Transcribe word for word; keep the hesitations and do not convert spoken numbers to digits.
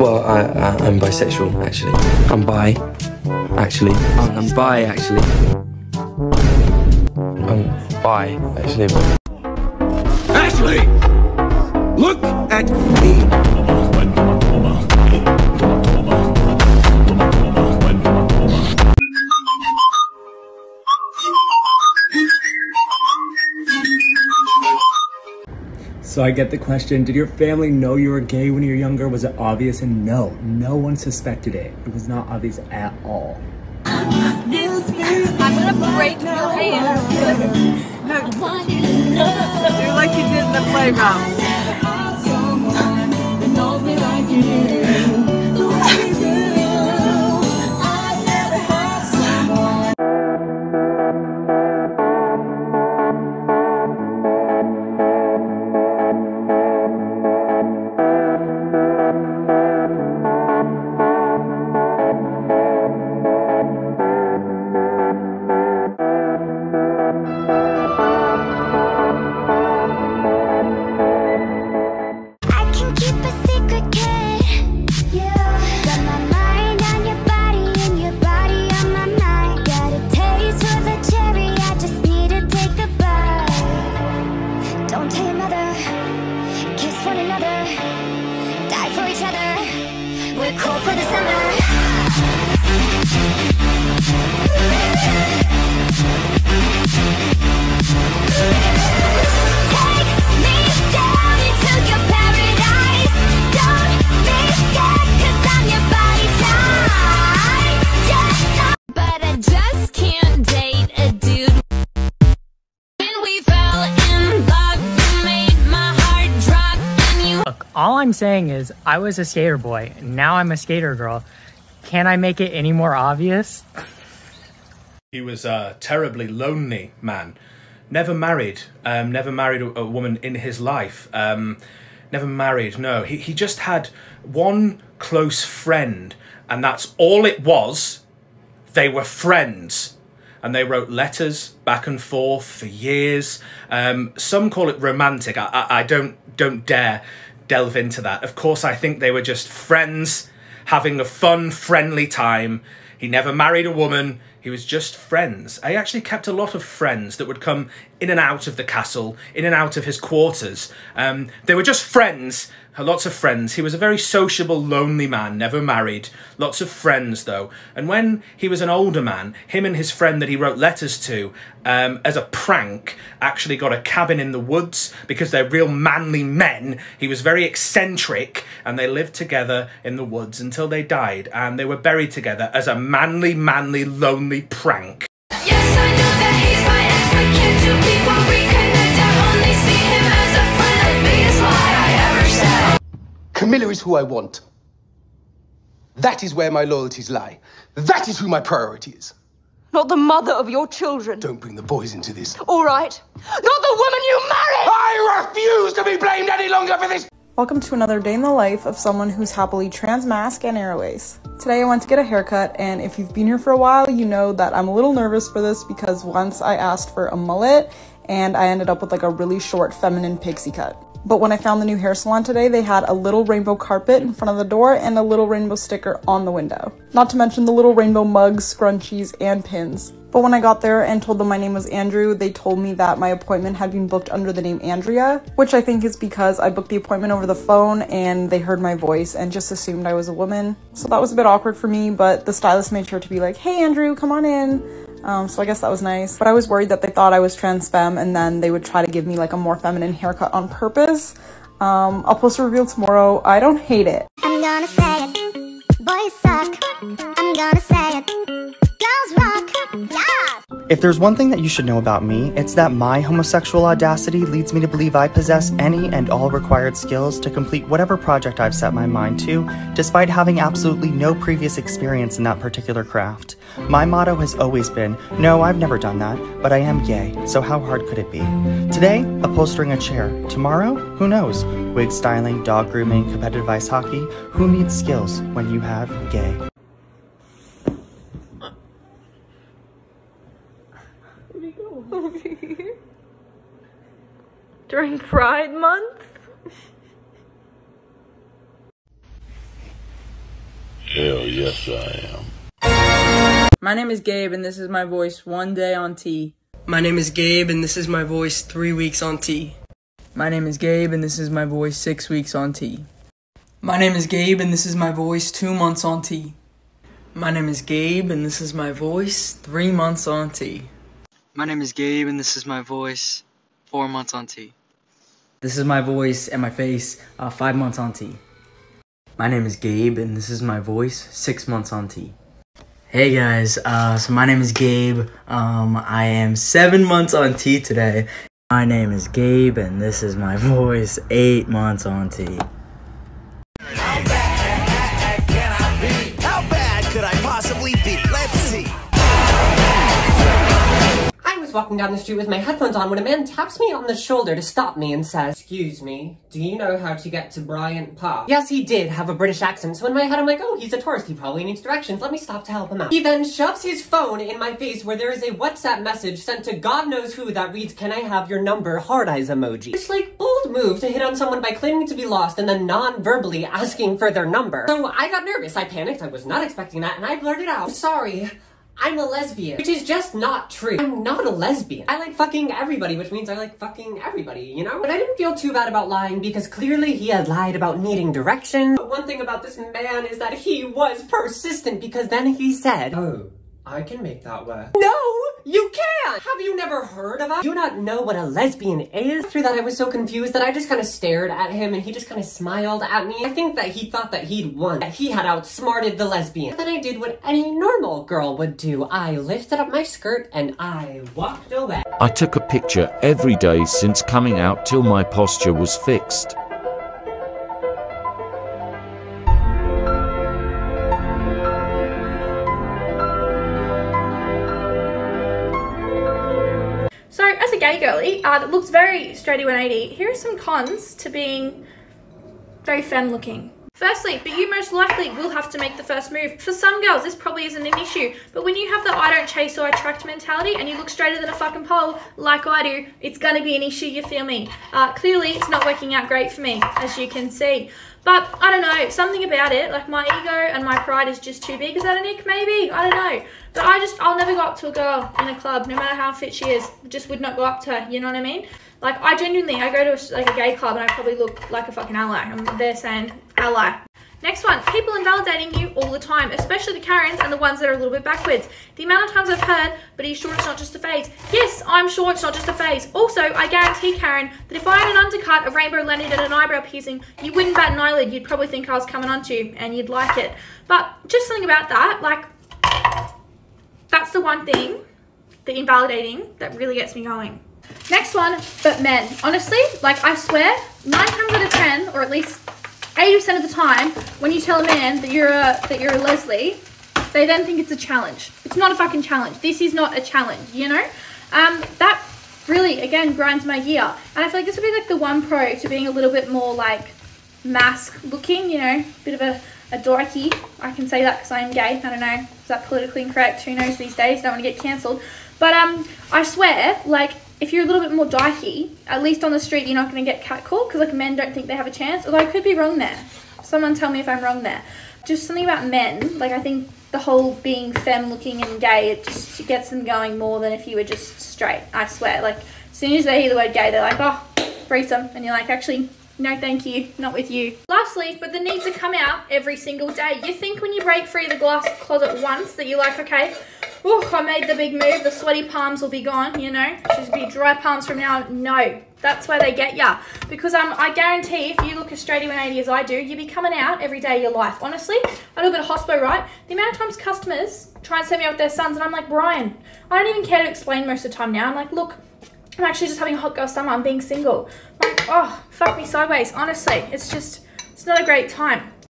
Well, I, I, I'm bisexual, actually. I'm bi, actually. I'm, I'm bi, actually. I'm bi, actually. Ashley! Look at me! So I get the question, did your family know you were gay when you were younger? Was it obvious? And no, no one suspected it. It was not obvious at all. I'm gonna break your hand. Do like you did in the playground. All I'm saying is I was a skater boy, now I'm a skater girl. Can I make it any more obvious? He was a terribly lonely man. Never married, um, never married a, a woman in his life. Um, never married, no. He, he just had one close friend, and that's all it was. They were friends. And they wrote letters back and forth for years. Um, some call it romantic. I, I, I don't, don't dare delve into that. Of course, I think they were just friends having a fun, friendly time. He never married a woman. He was just friends. I actually kept a lot of friends that would come in and out of the castle, in and out of his quarters. Um, they were just friends, lots of friends. He was a very sociable, lonely man, never married. Lots of friends, though. And when he was an older man, him and his friend that he wrote letters to, um, as a prank, actually got a cabin in the woods because they're real manly men. He was very eccentric, and they lived together in the woods until they died, and they were buried together as a manly, manly, lonely prank. Yes, I know that he's my ex, but can't two people reconnect? I only see him as a friend, the biggest lie I ever said. Camilla is who I want. That is where my loyalties lie. That is who my priority is. Not the mother of your children. Don't bring the boys into this. All right. Not the woman you married! I refuse to be blamed any longer for this! Welcome to another day in the life of someone who's happily trans masc and airways. Today I went to get a haircut, and if you've been here for a while, you know that I'm a little nervous for this because once I asked for a mullet and I ended up with like a really short feminine pixie cut. But when I found the new hair salon today, they had a little rainbow carpet in front of the door and a little rainbow sticker on the window. Not to mention the little rainbow mugs, scrunchies, and pins. But when I got there and told them my name was Andrew, they told me that my appointment had been booked under the name Andrea, which I think is because I booked the appointment over the phone and they heard my voice and just assumed I was a woman. So that was a bit awkward for me, but the stylist made sure to be like, "Hey Andrew, come on in." Um, so I guess that was nice. But I was worried that they thought I was trans femme and then they would try to give me like a more feminine haircut on purpose. Um, I'll post a reveal tomorrow. I don't hate it. I'm gonna say it. Boys suck. I'm gonna say it. Girls rock. Yes! If there's one thing that you should know about me, it's that my homosexual audacity leads me to believe I possess any and all required skills to complete whatever project I've set my mind to, despite having absolutely no previous experience in that particular craft. My motto has always been, no, I've never done that, but I am gay, so how hard could it be? Today, upholstering a chair. Tomorrow, who knows? Wig styling, dog grooming, competitive ice hockey. Who needs skills when you have gay? Over here. During Pride Month? Hell yes I am. My name is Gabe and this is my voice one day on T. My name is Gabe and this is my voice three weeks on T. My name is Gabe and this is my voice six weeks on T. My name is Gabe and this is my voice two months on T. My name is Gabe and this is my voice three months on T. My name is Gabe and this is my voice four months on T. This is my voice and my face uh, five months on T. My name is Gabe and this is my voice six months on T. Hey guys, uh, so my name is Gabe. Um, I am seven months on T today. My name is Gabe and this is my voice eight months on T. How bad can I be? How bad could I possibly be? Let's see. I was walking down the street with my headphones on when a man taps me on the shoulder to stop me and says, "Excuse me, do you know how to get to Bryant Park?" Yes, he did have a British accent, so in my head I'm like, oh, he's a tourist, he probably needs directions, let me stop to help him out. He then shoves his phone in my face where there is a WhatsApp message sent to God knows who that reads, "Can I have your number?" Heart eyes emoji. It's like bold move to hit on someone by claiming to be lost and then non-verbally asking for their number. So I got nervous, I panicked, I was not expecting that, and I blurted out, "Sorry, I'm a lesbian," which is just not true. I'm not a lesbian. I like fucking everybody, which means I like fucking everybody, you know? But I didn't feel too bad about lying because clearly he had lied about needing direction. But one thing about this man is that he was persistent because then he said, "Oh, I can make that work." No, you can't! Have you never heard of it? Do you not know what a lesbian is? Through that I was so confused that I just kind of stared at him and he just kind of smiled at me. I think that he thought that he'd won, that he had outsmarted the lesbian. Then I did what any normal girl would do. I lifted up my skirt and I walked away. I took a picture every day since coming out till my posture was fixed. So, as a gay girly uh, that looks very straighty one eighty, here are some cons to being very femme looking. Firstly, but you most likely will have to make the first move. For some girls, this probably isn't an issue, but when you have the I don't chase or attract mentality and you look straighter than a fucking pole, like I do, it's gonna be an issue, you feel me? Uh, clearly, it's not working out great for me, as you can see. But, I don't know, something about it, like my ego and my pride is just too big. Is that an ick? Maybe, I don't know. But I just, I'll never go up to a girl in a club, no matter how fit she is. Just would not go up to her, you know what I mean? Like, I genuinely, I go to a, like a gay club and I probably look like a fucking ally. I'm there saying, ally. Next one, people invalidating you all the time, especially the Karens and the ones that are a little bit backwards. The amount of times I've heard, "But are you sure it's not just a phase?" Yes, I'm sure it's not just a phase. Also, I guarantee, Karen, that if I had an undercut, a rainbow lanyard and an eyebrow piercing, you wouldn't bat an eyelid. You'd probably think I was coming on to you and you'd like it. But just something about that, like, that's the one thing, the invalidating, that really gets me going. Next one, but men. Honestly, like, I swear, nine times out of ten, or at least eighty percent of the time, when you tell a man that you're a that you're a Leslie, they then think it's a challenge. It's not a fucking challenge. This is not a challenge, you know? Um, that really, again, grinds my gear. And I feel like this would be like the one pro to being a little bit more like mask looking, you know, bit of a, a dorky. I can say that because I am gay. I don't know, is that politically incorrect? Who knows these days? Don't want to get cancelled. But um, I swear, like, if you're a little bit more dykey, at least on the street, you're not going to get catcalled because, like, men don't think they have a chance. Although I could be wrong there. Someone tell me if I'm wrong there. Just something about men, like, I think the whole being femme looking and gay, it just gets them going more than if you were just straight. I swear. Like, as soon as they hear the word gay, they're like, oh, threesome. And you're like, actually, no thank you, not with you. Lastly, but the need to come out every single day. You think when you break free the glass closet once that you're like, okay, oh, I made the big move, the sweaty palms will be gone, you know? Should be dry palms from now on. No, that's where they get ya. Because um, I guarantee if you look as straighty one eighty as I do, you'll be coming out every day of your life. Honestly, I do a bit of hospo, right? The amount of times customers try and set me up with their sons and I'm like, Brian, I don't even care to explain most of the time now. I'm like, look, I'm actually just having a hot girl summer, I'm being single. I'm like, oh, fuck me sideways, honestly. It's just, it's not a great time.